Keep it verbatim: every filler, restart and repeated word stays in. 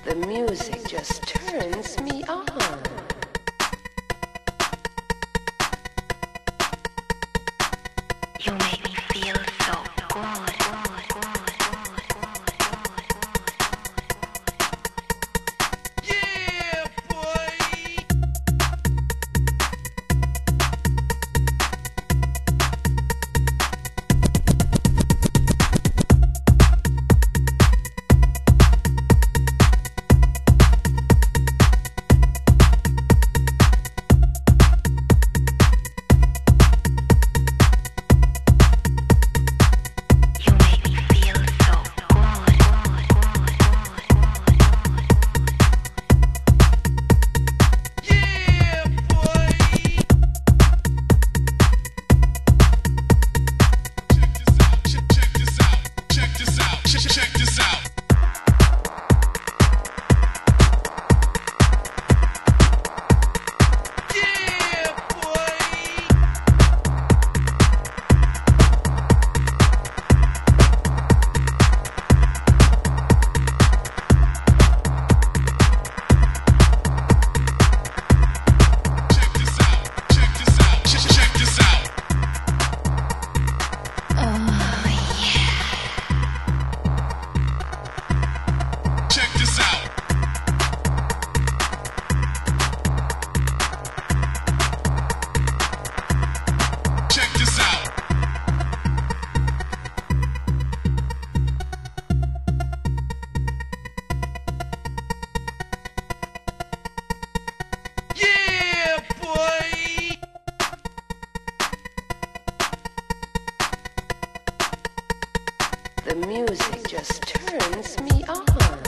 The music just turns me on. You make me feel so good. Yeah, boy. You make me feel so good. Yeah, boy. Check this out. Check this out. Check this out. Check, check this out. Yeah, boy. Check this out. Check this out. Check, check this out. Check this out. Check this out. Yeah, boy. The music just turns me on.